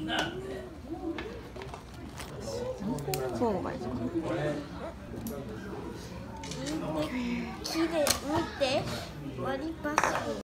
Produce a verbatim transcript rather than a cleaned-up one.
そうがいいかな。 木で見て割り箸。